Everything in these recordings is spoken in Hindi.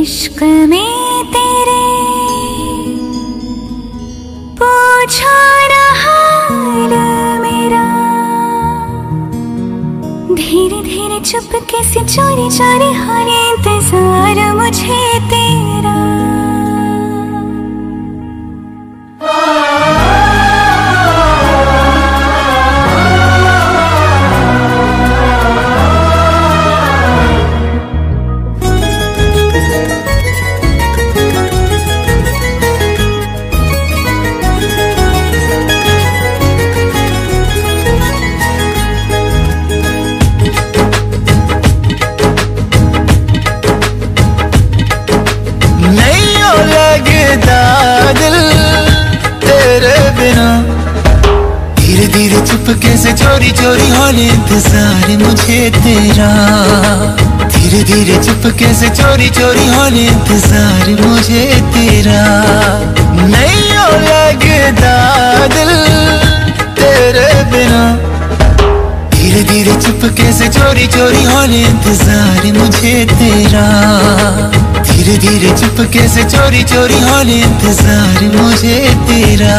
इश्क में तेरे पूछो ना हाल मेरा, धीरे धीरे चुपके से चोरी चोरी हो रे इंतजार मुझे तेरा। धीरे धीरे चुपके से चोरी चोरी होने इंतजार मुझे तेरा, धीरे धीरे चुपके से चोरी चोरी होने इंतजार मुझे तेरा। नहीं हो लगता दिल तेरे बिना, धीरे धीरे चुपके से चोरी चोरी होने इंतजार मुझे तेरा, धीरे धीरे चुपके से चोरी चोरी होने इंतजार मुझे तेरा।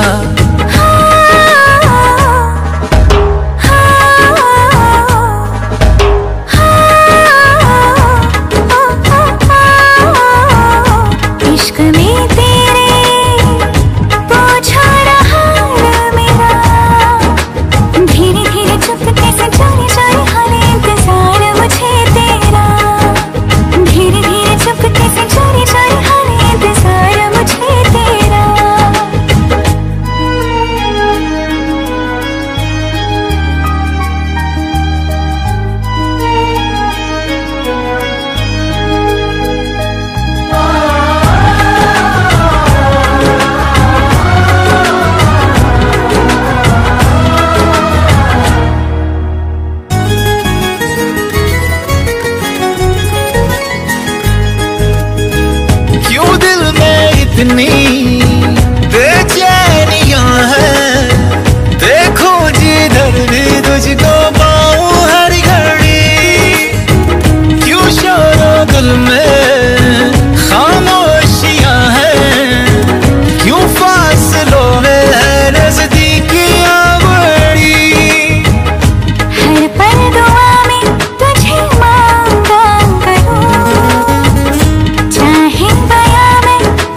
इतनी बेचैनियां हैं, देखो जिधर भी तुझको पाऊं हर घड़ी, क्यों शोरों दिल में खामोशियां हैं, क्यों फासलों में है नजदीकियां बड़ी। हर पल दुआ में तुझे मांगा करूं, चाहे बयां में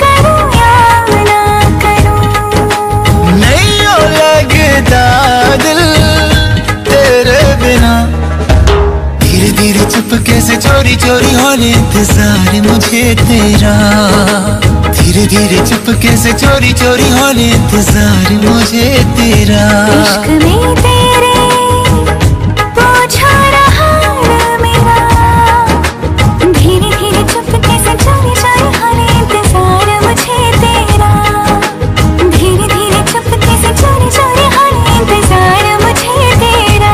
चुपके से चोरी चोरी होने इंतजार मुझे तेरा, धीरे धीरे चुपके से चोरी चोरी होने इंतजार मुझे तेरा। इश्क में तेरे पूछो ना हाल मेरा, धीरे धीरे चुपके से चोरी चोरी होने इंतजार मुझे तेरा, धीरे धीरे चुपके से चोरी चोरी होने इंतजार मुझे तेरा।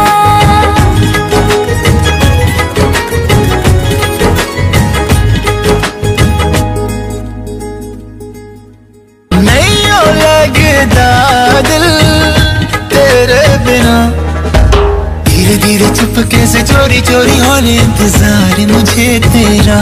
दिल तेरे बिना, धीरे धीरे चुपके से चोरी चोरी होने इंतजार मुझे तेरा।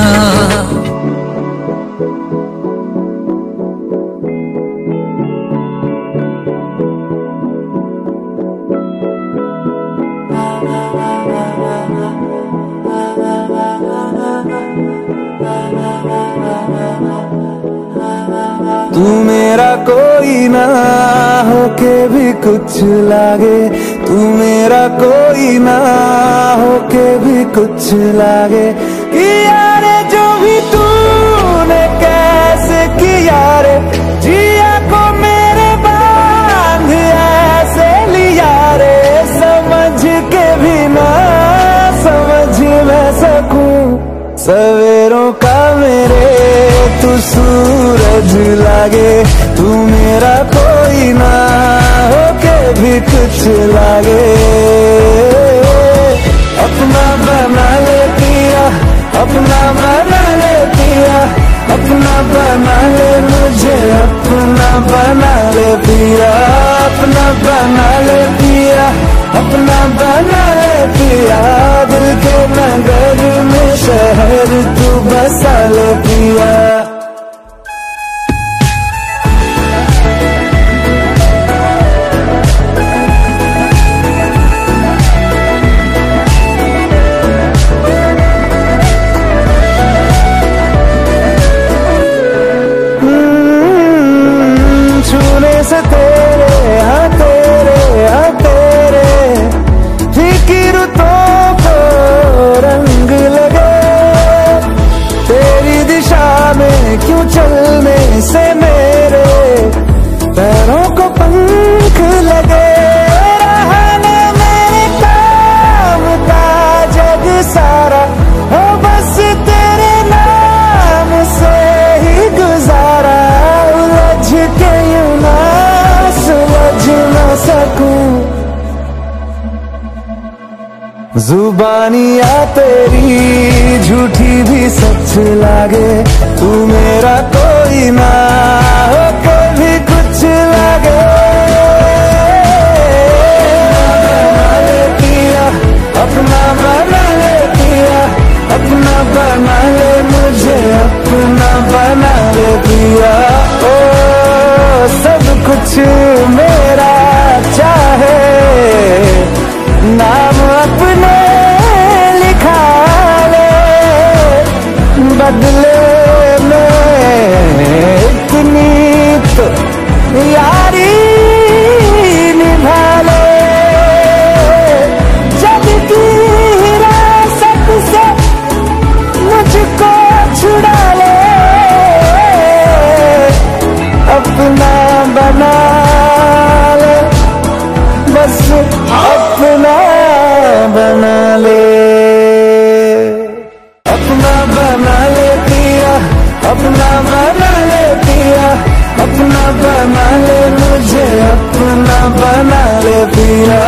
तू मेरा कोई ना होके भी कुछ लागे, तू मेरा कोई ना होके भी कुछ लागे। किया रे जो भी तूने कैसे किया रे, जिया को मेरे बांध ऐसे लिया रे, समझ के भी ना समझ मैं सकूं सवेरों का मेरे तू सूरज लागे। तू मेरा कोई ना होके भी कुछ लागे, अपना बना ले पिया, अपना बना ले पिया, अपना बना ले मुझे, अपना बना ले पिया, अपना बना ले पिया, अपना बना ले पिया, दिल के नगर में शहर तू बसा ले पिया। छूने से तेरे हाँ तेरे फीकी रुतों को रंग लगे, तेरी दिशा में क्यों चलने से मेरे पैरों को पंख लगे। रहना मेरे काम का जग सारा हो बस तेरे नाम से ही गुजारा, उलझ के यूं ना सुलझ ना सकूं। जुबानियाँ तेरी झूठी भी सच लागे, तू मेरा कोई ना हो कभी कुछ लागे। अपना बना ले पिया, अपना बना ले मुझे, अपना बना ले पिया। ओ सब कुछ मेरा चाहे, नाम अपने लिखा ले, बदले में इतनी तो यारी निभा ले। जब की हिरासत से मुझको छुड़ा ले, अपना बना ले, बस अपना बना ले। अपना बना ले पिया, अपना बना ले पिया, अपना बना ले मुझे, अपना बना ले पिया।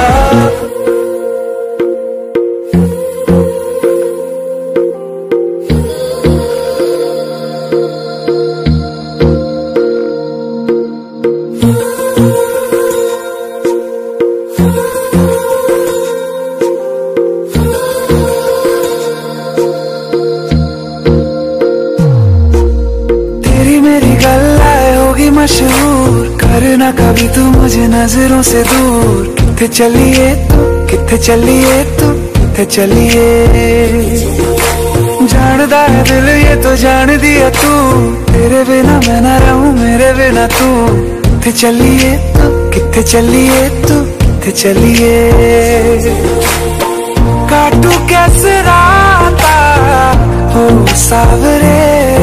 मशहूर करना कभी तू मुझे नजरों से दूर, किथे चलिए तू, किथे चलिए तू, किथे चलिए। जानदा है दिल ये तो जान दिया तू, तेरे बिना मैं ना रहूं मेरे बिना तू। किथे चलिए तू, किथे चलिए तू, किथे चलिए। काटू कैसे राता हो सावरे,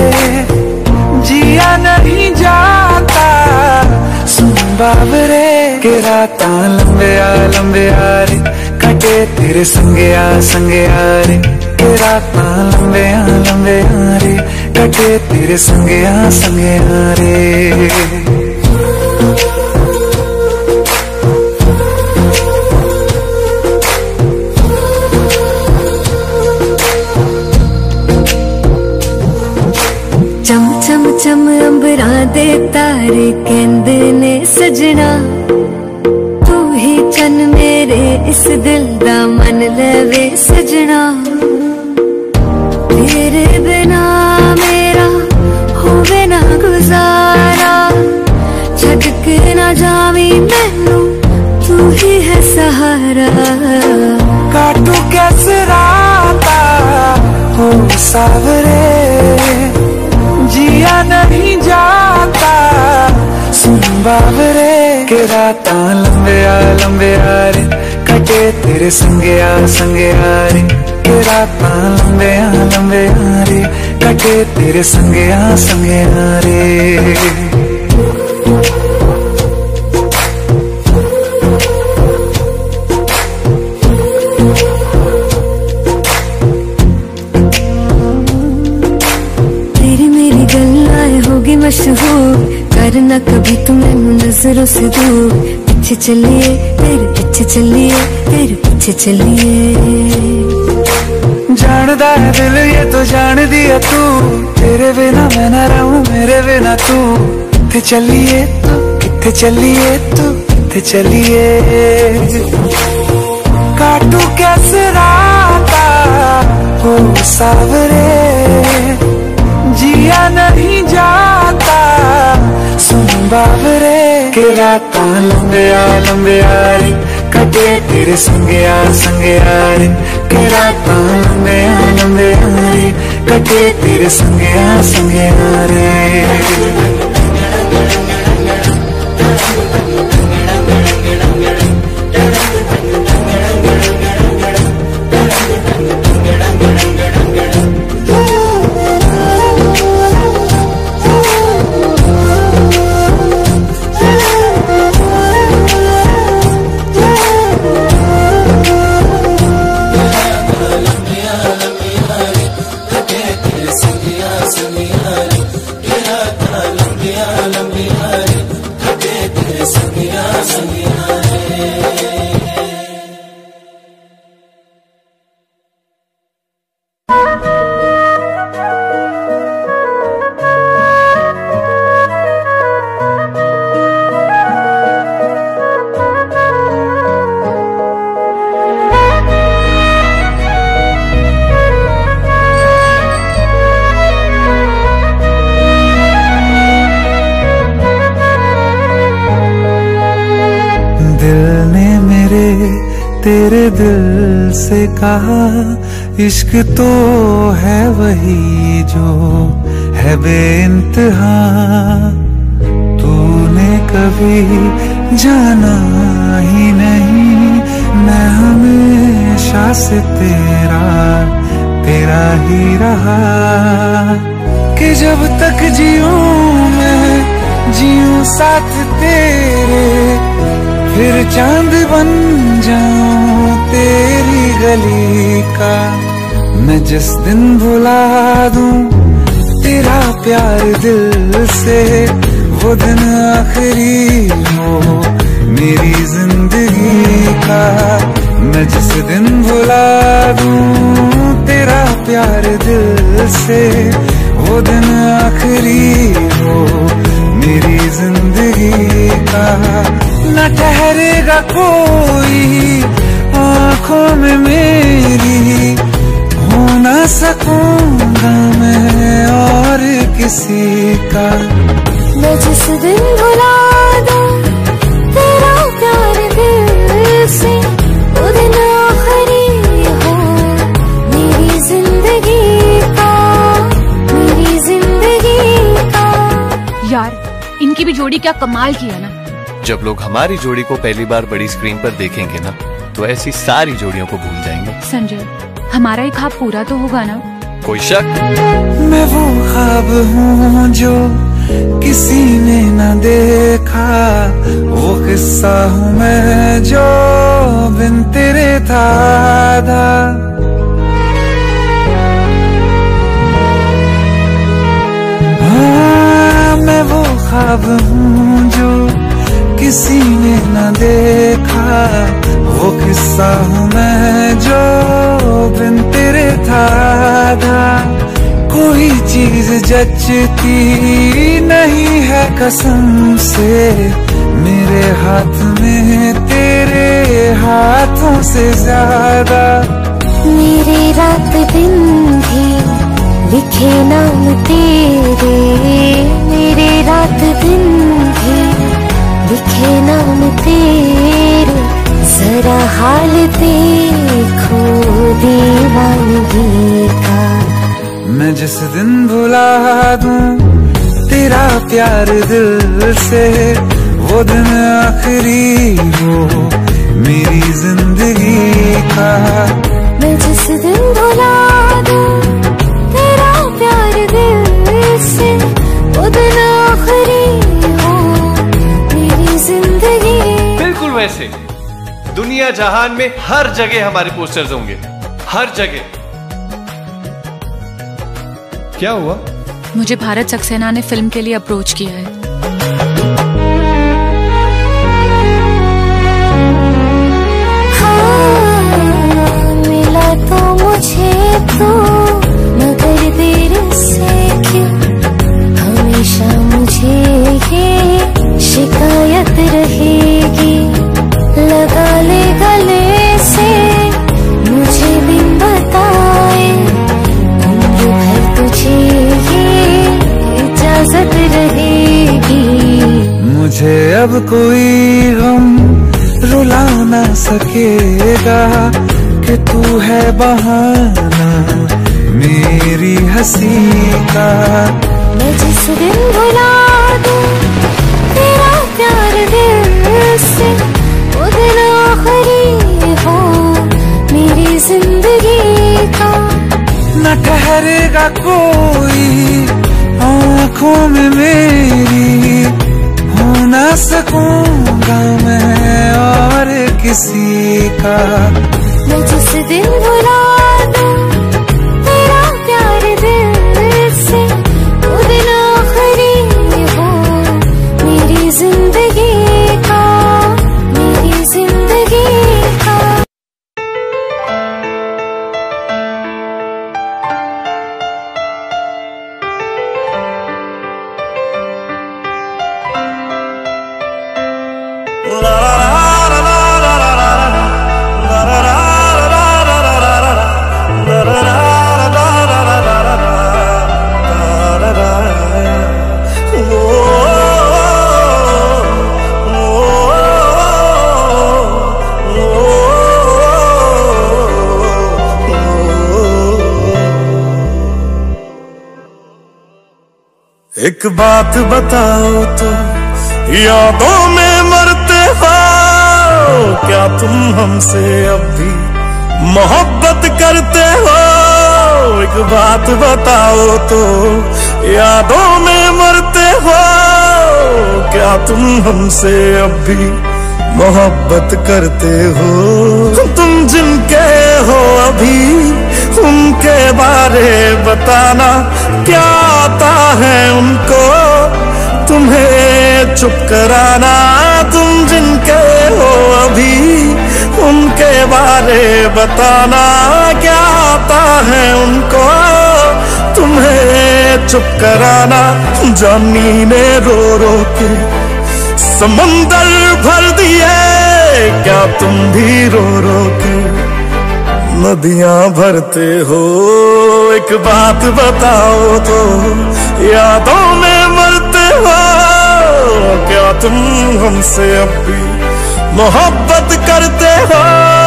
जिया नहीं जाता सुन बाबरे। के राता लंबे आ रे, कटे तेरे संगे आ रे। के राता लंबे आ रे, कटे तेरे संगे आ रे। चम चम चम अंबरा दे तारे कहंदे ने सजना, तू ही चन मेरे इस दिल दा मन लवे सजना। तेरे बिना मेरा होवे ना गुजारा, छड़ के ना जावी मैनू तू ही है सहारा। काटू कैसे राता हो सावरे, जिया नहीं जाता सुन बाबरे। के राता लंबे आ रे, कटे तेरे संगे आ रे। के राता लंबे आ रे, कटे तेरे संगे आ रे। मशहूर करना कभी तू मैनू नजरों से दूर, पीछे चलिए तेरे पीछे चलिए, तेरे पीछे चलिए। जानदा है दिल ये तो जान दिया तू, तेरे बिना मैं ना रहूं मेरे बिना तू। किथे चलिए तू, किथे चलिए तू, किथे चलिए। काटू कैसे राता हो सावरे, जिया नहीं जाता सुन बाबरे के राता लंबिया लंबिया रे कटे तेरे संगिया संगिया रे के राता लंबिया लंबिया रे कटे तेरे संगिया संगिया रे। तेरे दिल से कहा इश्क तो है वही जो है बेइंतहा, तूने कभी जाना ही नहीं मैं हमेशा से तेरा ही रहा, कि जब तक जीऊं मैं जीऊं साथ तेरे, फिर चांद बन जाऊं तेरी गली का, मैं जिस दिन भुला दूं तेरा प्यार दिल से, वो दिन आखिरी हो मेरी जिंदगी का, मैं जिस दिन भुला दूं तेरा प्यार दिल से, वो दिन आखिरी हो मेरी जिंदगी का, न ठहरेगा कोई आँखों में मेरी, हो न सकूंगा मैं और किसी का, मैं जिस दिन भुला दूं तेरा प्यार दिल से, वो दिन आखिरी हो मेरी जिंदगी का, मेरी जिंदगी का। यार इनकी भी जोड़ी क्या कमाल की है ना। जब लोग हमारी जोड़ी को पहली बार बड़ी स्क्रीन पर देखेंगे ना, तो ऐसी सारी जोड़ियों को भूल जाएंगे। संजय हमारा ही ख्वाब पूरा तो होगा ना? कोई शक? मैं वो ख्वाब हूँ जो किसी ने न देखा, वो किस्सा हूँ मैं जो बिन तेरे था आधा, हाँ मैं वो ख्वाब हूँ जो किसी ने न देखा, वो किस्सा हूँ मैं जो बिन तेरे था आधा, कोई चीज जचती नहीं है कसम से मेरे हाथ में तेरे हाथों से ज्यादा, मेरे रात दिन भी लिखे नाम तेरे, मेरे रात दिन भी लिखे नाम तेरे, जरा हाल देखो दीवानगी का, मैं जिस दिन भुला दूं तेरा प्यार दिल से, वो दिन आखिरी हो मेरी जिंदगी का, मैं जिस दिन भुला दूं तेरा प्यार दिल से, वो दिन आखिरी हो मेरी जिंदगी। बिल्कुल वैसे दुनिया जहान में हर जगह हमारे पोस्टर्स होंगे, हर जगह। क्या हुआ? मुझे भारत सक्सेना ने फिल्म के लिए अप्रोच किया है। हाँ, मिला तो मुझे तो मगर देर से क्यों, हमेशा मुझे ये शिकायत रहेगी, लगा ले गले से तुझे अब कोई गम रुला ना सकेगा कि तू है बहाना मेरी हंसी का। मैं जिस दिन भुला दूं तेरा प्यार दिल से, वो दिन आखिरी हो मेरी जिंदगी का। न ठहरेगा कोई आँखों में मेरी, हो ना सकूंगा मैं और किसी का। मैं जिस दिन भुला दूं तेरा प्यार दिल से, वो दिन आखिरी हो मेरी जिंदगी का, मेरी जिंदगी का। एक बात बताओ तो यादों में मरते हो क्या तुम हमसे अब भी मोहब्बत करते हो? एक बात बताओ तो यादों में मरते हो क्या तुम हमसे अब भी मोहब्बत करते हो? तुम जिनके हो अभी उनके बारे बताना, क्या आता है उनको तुम्हें चुप कराना? तुम जिनके हो अभी उनके बारे बताना, क्या आता है उनको तुम्हें चुप कराना? जानी ने रो रो के समंदर भर दिए, क्या तुम भी रो रो के नदियां भरते हो? एक बात बताओ तो यादों में मरते हो क्या तुम हमसे अब भी मोहब्बत करते हो?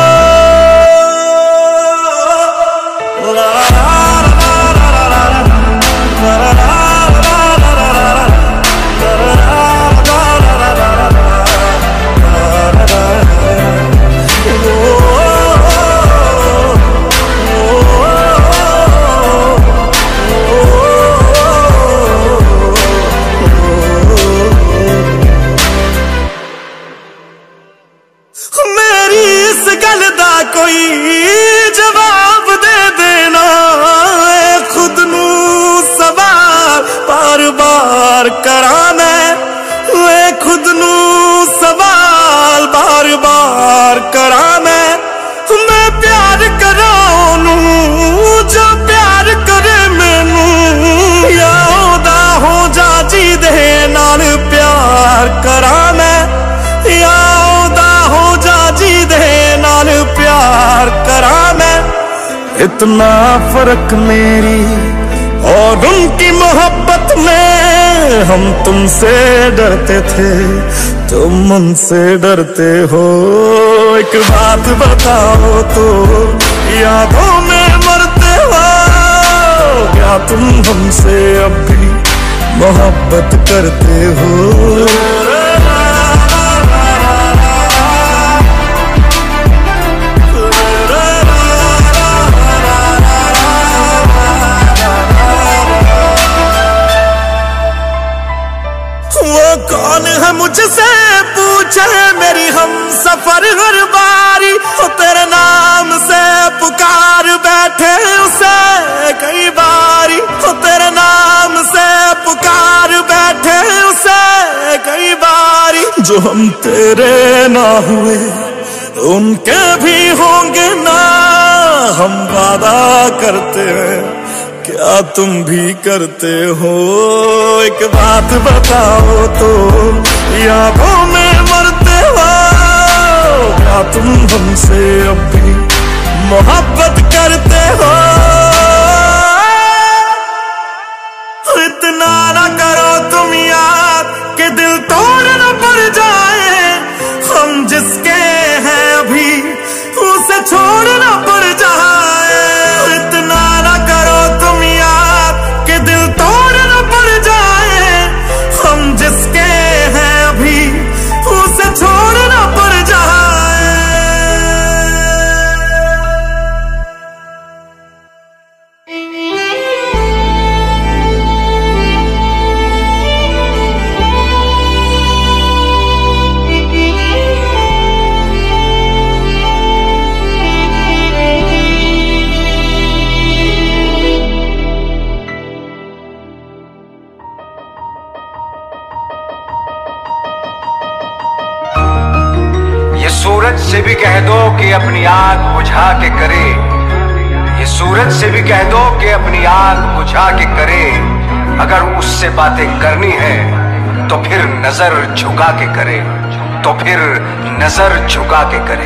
कोई जवाब दे देना, खुद नू सवाल बार बार कराना, खुद नू सवाल बार बार कराना। मैं प्यार कराऊं जो प्यार करे मैनू, या ओदा हो जा जी दे नाल प्यार कराना, या ओदा हो जा जी दे नाल प्यार करा मैं। इतना फर्क मेरी और उनकी मोहब्बत में, हम तुमसे डरते थे तुम उनसे डरते हो। एक बात बताओ तो यादों में मरते हो क्या तुम हमसे अब भी मोहब्बत करते हो? कौन है मुझसे पूछे मेरी हम सफर हर बारी, हो तेरे नाम से पुकार बैठे उसे कई बारी, हो तेरे नाम से पुकार बैठे उसे कई बारी। जो हम तेरे ना हुए उनके भी होंगे ना, हम वादा करते हैं क्या तुम भी करते हो? एक बात बताओ तो यादों में मरते हो क्या तुम हमसे अब भी मोहब्बत करते हो? इतना ना करो तुम याद कि दिल तोड़ न पड़े सूरज से भी कह दो कि अपनी आग बुझा के करे, ये सूरज से भी कह दो कि अपनी आग बुझा के करे। अगर उससे बातें करनी है तो फिर नजर झुका के करे, तो फिर नजर झुका के करे।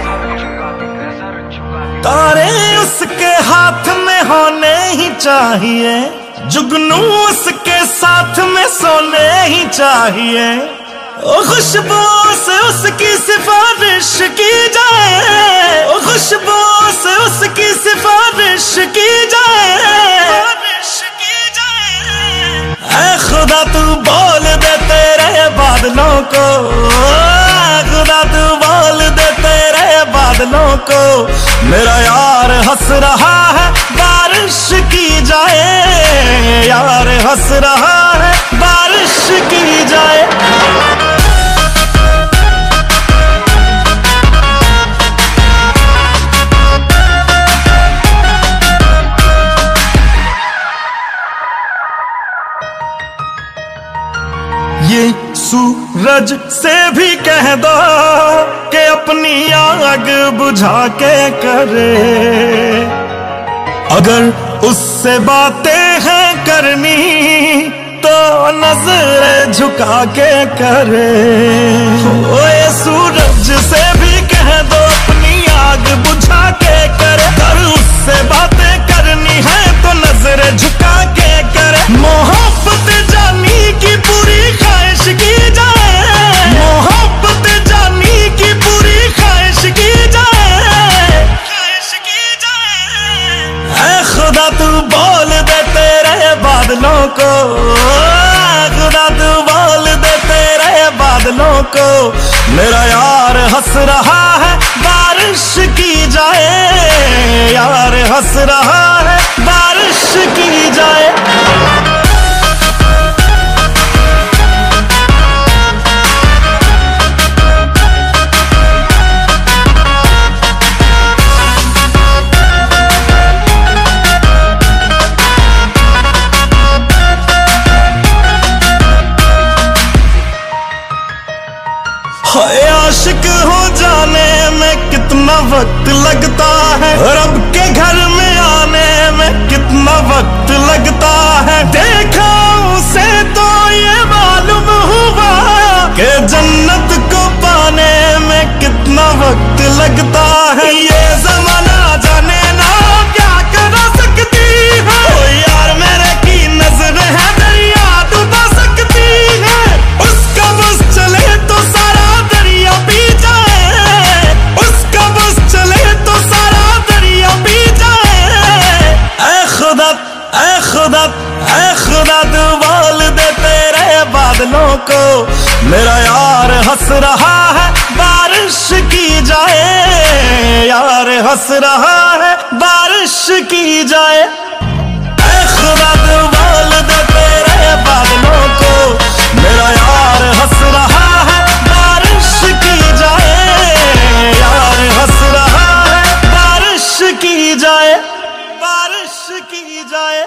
तारे उसके हाथ में होने ही चाहिए, जुगनू उसके साथ में सोने ही चाहिए। ओ खुशबू से उसकी सिफारिश की जाए, ओ खुशबू से उसकी सिफारिश की जाए। ऐ खुदा तू बोल दे तेरे बादलों को, खुदा तू बोल दे तेरे बादलों को, मेरा यार हंस रहा है बारिश की जाए, यार हंस रहा है बारिश की जाए। ये सूरज से भी कह दो कि अपनी आग बुझा के करे, अगर उससे बातें हैं करनी तो नजर झुका के करे। ओ ये सूरज से भी कह दो अपनी आग बुझा के करे, अगर उससे बातें करनी है तो नजर झुका के करे। मोहब्बत जानी की पूरी ख्वाहिश की जाए, मोहब्बत जानी की पूरी ख्वाहिश की जाए, ख्वाहिश की जाए। ऐ खुदा तू बोल दे तेरे बादलों को, खुदा तू बोल दे तेरे बादलों को, मेरा यार हंस रहा है बारिश की जाए, यार हंस रहा है बारिश की जाए। आशिक हो जाने में कितना वक्त लगता है, रब के घर में आने में कितना वक्त लगता है। देखा उसे तो ये मालूम हुआ कि जन्नत को पाने में कितना वक्त लगता है। ये जमाना जाने ना क्या कर सकती है, ओ यार मेरे की नजर है दरिया डुबा सकती है। उसका बस चले तो सारा दरिया पी जाए, उसका बस चले तो सारा दरिया पी जाए। ऐ खुदा ऐ खुदा ऐ खुदा तू बोल दे तेरे बादलों को, मेरा यार हंस रहा है बारिश की जाए, यार हंस रहा है बारिश की जाए। ऐ खुदा तू बोल दे तेरे बादलों को, मेरा यार हंस रहा है बारिश की जाए, यार हंस रहा है बारिश की जाए, बारिश की जाए।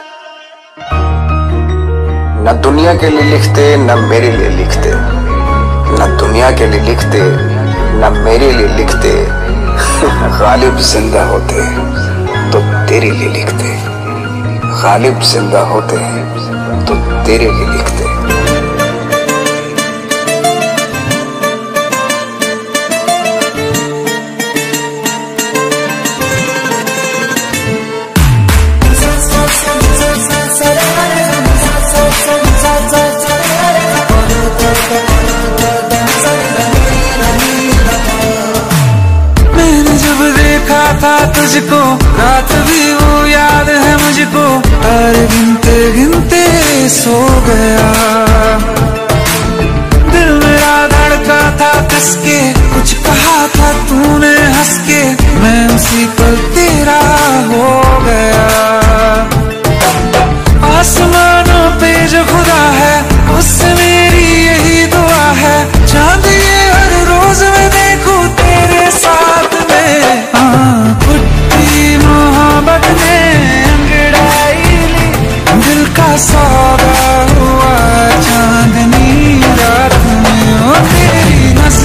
न दुनिया के लिए लिखते न मेरे लिए लिखते, न दुनिया के लिए लिखते न मेरे लिए लिखते। गालिब जिंदा होते तो तेरे लिए लिखते, गालिब जिंदा होते तो तेरे लिए लिखते। था तुझको रात भी वो याद है मुझको, तारे गिनते गिनते सो गया। दिल मेरा धड़का था किसके, कुछ कहा था तूने हंस के, मैं उसी पल तेरा हो गया। आसमानों पे जो खुदा है उससे मेरी यही दुआ है, चांद ये हर रोज मैं देखूं तेरे साथ में। पुट्टी मोहब्बत ने अंगड़ाई ली, दिल का सौदा हुआ चांदनी रात में। ओ तेरी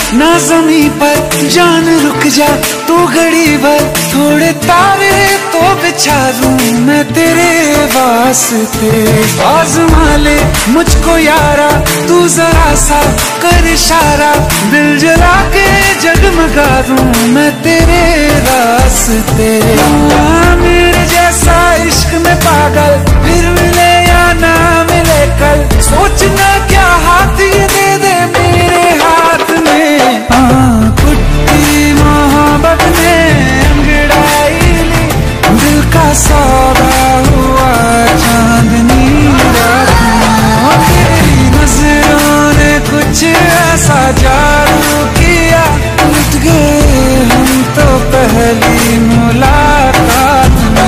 ना जमी पर जान रुक जा तू घड़ी भर, थोड़े तारे तो बिछा दूं मैं तेरे वास्ते। आज़मा ले मुझको यारा तू जरा सा कर इशारा, दिल जला के जगमगा दूं मैं तेरे रास्ते। मेरे जैसा इश्क में पागल फिर मिले या ना मिले कल, सोचना क्या हाथ ये दे दे मेरे हाथ में। कुट्टी मोहब्बत ने अंगड़ाई ली, दिल का सौदा हुआ चांदनी रात में। तेरी नजरों ने कुछ ऐसा जादू किया, लुट गए हम तो पहली मुलाकात में।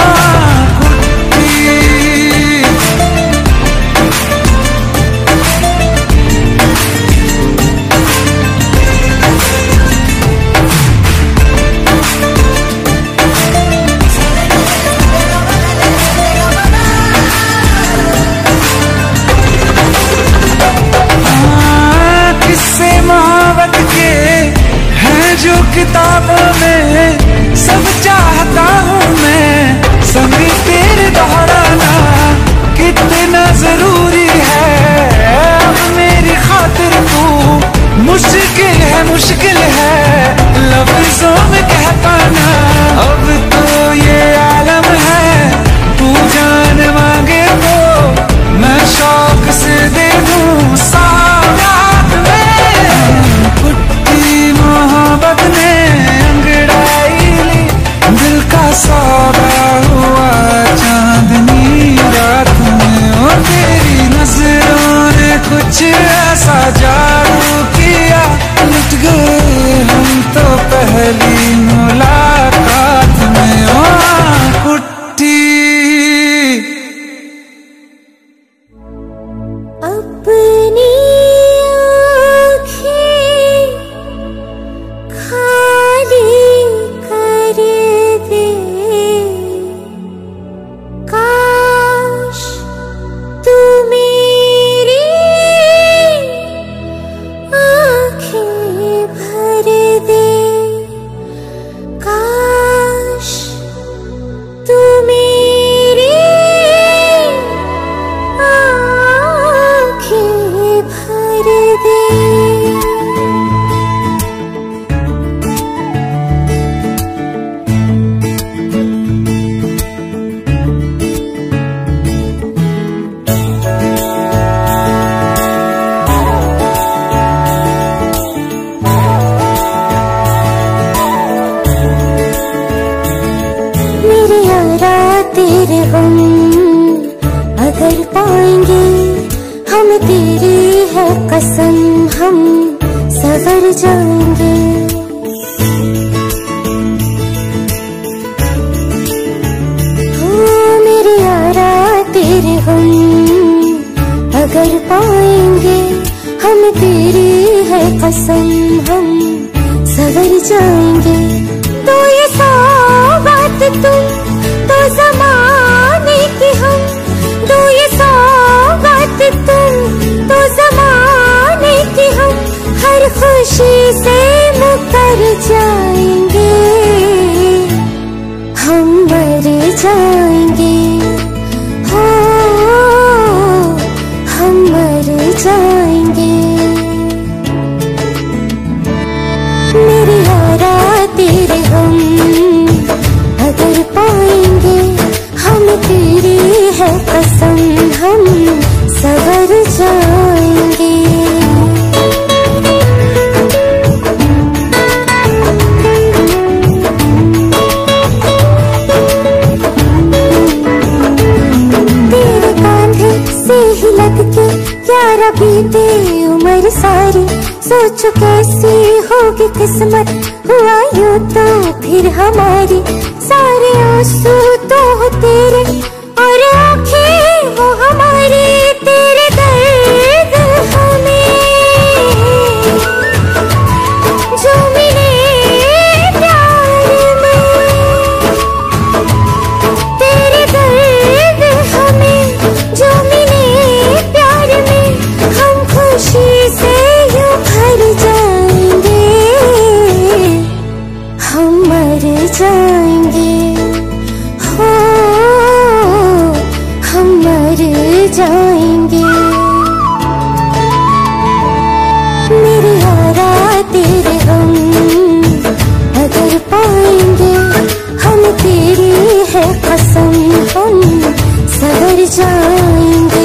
जो किताबों में सब चाहता हूँ मैं, संग तेरे दोहराना कितना जरूरी है। अब मेरी खातिर तू मुश्किल है लफ्जों में कह पाना। अब तो ये आलम है तू जान मांगे तो मैं शौक से दे दूँ सौगात में। कुट्टी मोहब्बत ने अंगड़ाई ली, दिल का सौदा हुआ चांदनी रात में। और तेरी नजरों ने कुछ ऐसा जादू किया, लुट गए हम तो पहली मुलाकात में। कुट्टी अपनी तेरे हम अगर पाएंगे, हम तेरी है कसम हम सवर जाएंगे। हो मेरे यारा तेरे हम अगर पाएंगे, हम तेरी है कसम हम सवर जाएंगे। तो ये सौगात तुम तो ज़माने की हम, दो ये सौगात तुम तो ज़माने की हम, हर खुशी से मुकर जाएंगे, हम मर जाएंगे। हो हम मर जाएंगे। मेरे यारा तेरे हम अगर पाएंगे, हम तेरी है कसम हम सवर जाएंगे। तेरे कांधे से ही लग के यारा बीते उम्र सारी, सोचो कैसी होगी किस्मत हुआ यूं तो फिर हमारी। सारे आंसू तो हो तेरे और आँखें वो हमारी, तेरे दर्द हमें जो मिले प्यार में, तेरे दर्द हमें जो मिले प्यार में, हम खुशी से यूं भर जाएंगे। तेरे हम अगर पाएंगे, हम तेरी है कसम, हम सवर जाएंगे।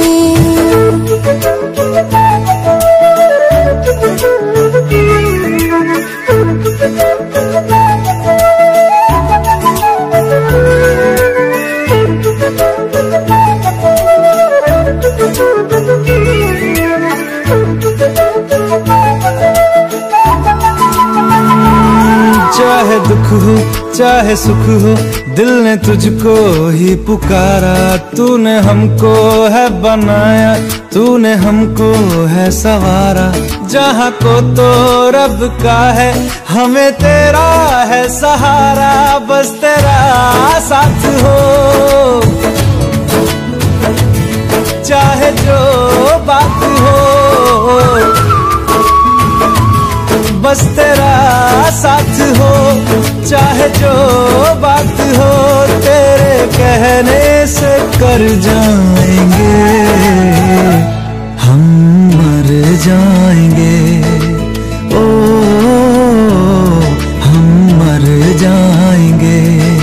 चाहे दुख हो चाहे सुख हो, दिल ने तुझको ही पुकारा। तूने हमको है बनाया, तूने हमको है सवारा। जहाँ को तो रब का है, हमें तेरा है सहारा। बस तेरा साथ हो, चाहे जो बात हो, बस तेरा साथ हो, चाहे जो बात हो। तेरे कहने से कर जाएंगे, हम मर जाएंगे। ओ हम मर जाएंगे।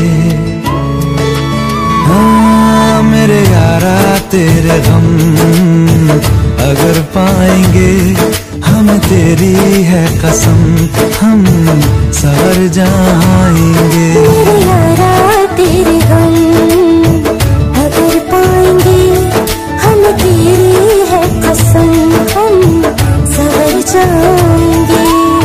हाँ मेरे यारा तेरे हम अगर पाएंगे, हम तेरी है कसम, हम सवर जाएंगे। मेरे यारा तेरे हम अगर पाएंगे, हम तेरी है कसम, हम सवर जाएंगे।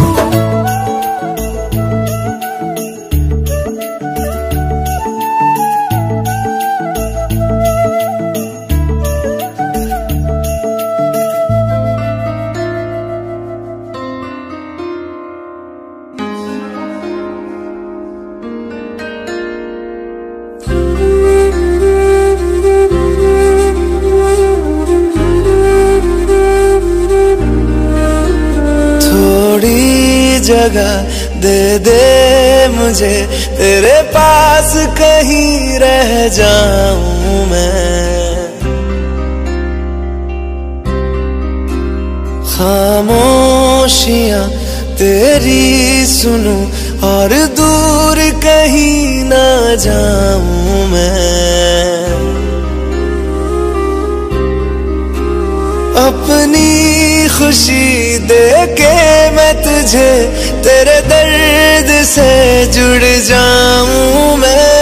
जगह दे दे मुझे, तेरे पास कहीं रह जाऊं मैं। खामोशियां तेरी सुनूं और दूर कहीं ना जाऊं मैं। अपनी खुशी दे के मैं तुझे, तेरे दर्द से जुड़ जाऊं मैं।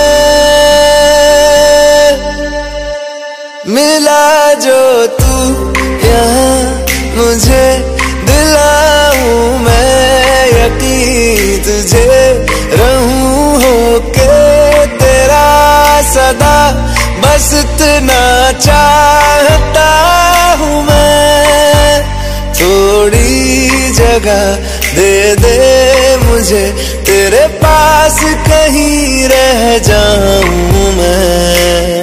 मिला जो तू यहाँ मुझे, दिलाऊं मैं यकीन तुझे। रहूं होके तेरा सदा, बस इतना चाहता हूँ मैं। थोड़ी जगह दे दे मुझे, तेरे पास कहीं रह जाऊं मैं।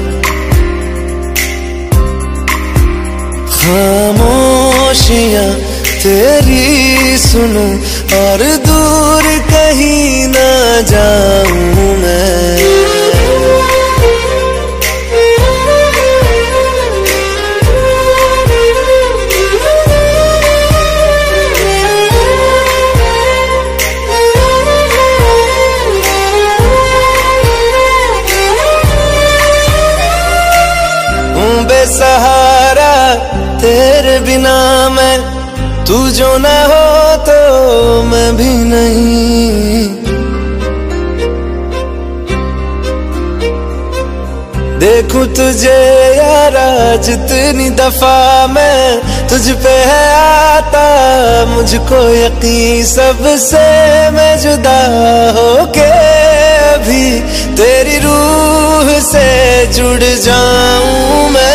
खामोशियां तेरी सुनूं और दूर कहीं ना जाऊं मैं। बेसहारा तेरे बिना मैं, तू जो न हो तो मैं भी नहीं। देखूं तुझे यारा जितनी दफा मैं, तुझ पे है आता मुझको यकीन। सबसे मैं जुदा होके अभी तेरी रूह से जुड़ जाऊं मैं।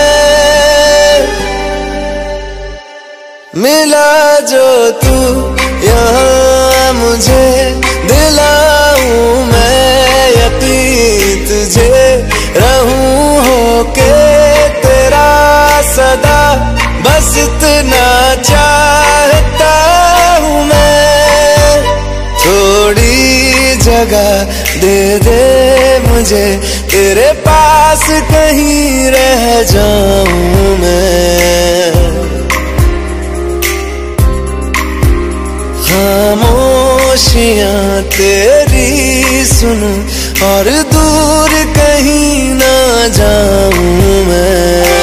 मिला जो तू यहाँ मुझे, दिलाऊं मैं यकीन तुझे। रहूं होके तेरा सदा, बस इतना चाहता हूँ मैं। थोड़ी जगह दे दे मुझे, तेरे पास कहीं रह जाऊं मैं। खामोशियां तेरी सुनूं और दूर कहीं ना जाऊं मैं।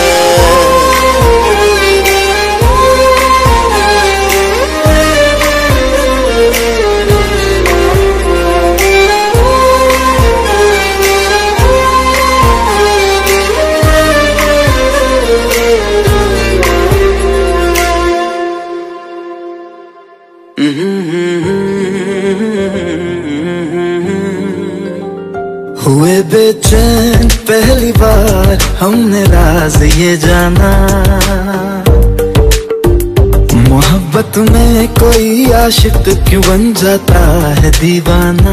हुए बेचैन पहली बार हमने राज ये जाना, मोहब्बत में कोई आशिक क्यों बन जाता है दीवाना।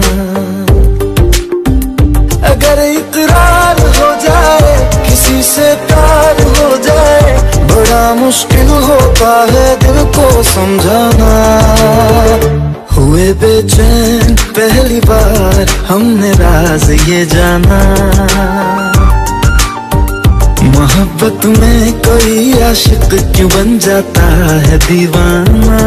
अगर इकरार हो जाए किसी से प्यार हो जाए, बड़ा मुश्किल होता है दिल को समझाना। हुए बेचैन पहली बार हमने राज ये जाना, मोहब्बत में कोई आशिक क्यों बन जाता है दीवाना।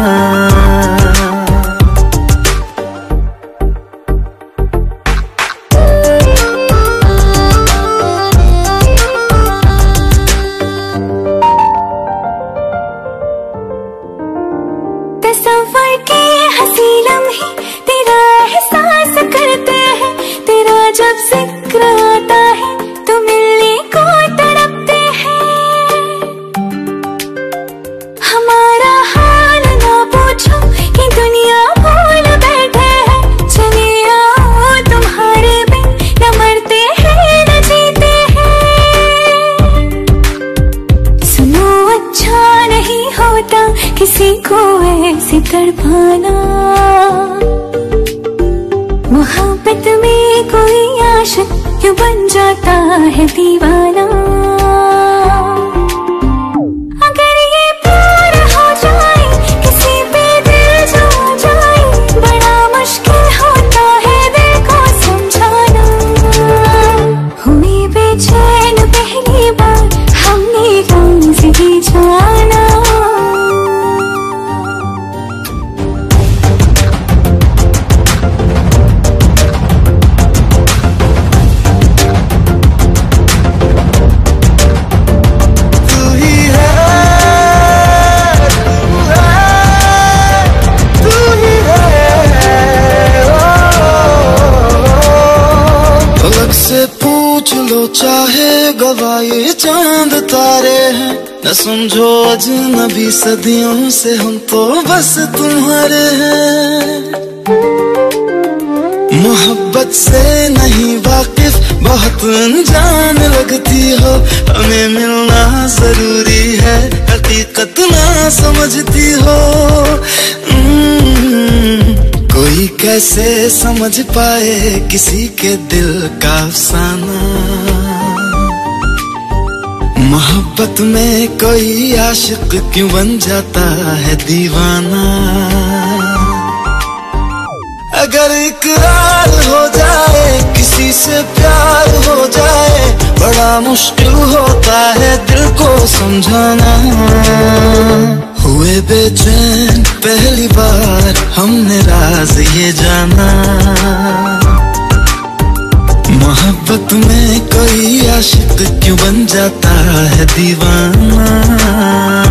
तस्वर के हंसी लम्हे तेरा एहसास करते हैं, तेरा जब जिक्र आता है तो मिलने को तड़पते हैं। हमारा हाल ना पूछो कि दुनिया भूल बैठे हैं, चले आओ तुम्हारे बिन न मरते हैं न जीते हैं। सुनो अच्छा नहीं होता किसी को ऐसे तड़पाना, मोहब्बत में कोई आशिक क्यों बन जाता है दीवाना। अगर ये प्यार हो जाए किसी पे दिल जो जाए, बड़ा मुश्किल होता है दिल को समझाना। हुए बेचैन पहली बार हमने राज ये जाना। पूछ लो चाहे गवाए चांद तारे हैं, न समझो अजनबी सदियों से हम तो बस तुम्हारे हैं। मोहब्बत से नहीं वाकिफ बहुत अनजान लगती हो, हमें मिलना जरूरी है हकीकत ना समझती हो। कोई कैसे समझ पाए किसी के दिल का अफसाना, मोहब्बत में कोई आशिक क्यों बन जाता है दीवाना। अगर इकरार हो जाए किसी से प्यार हो जाए, बड़ा मुश्किल होता है दिल को समझाना। हुए बेचैन पहली बार हमने राज ये जाना, मोहब्बत में कोई आशिक क्यों बन जाता है दीवाना।